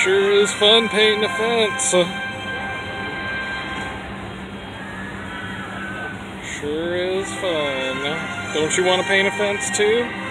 Sure is fun painting a fence. Sure is fun. Don't you want to paint a fence too?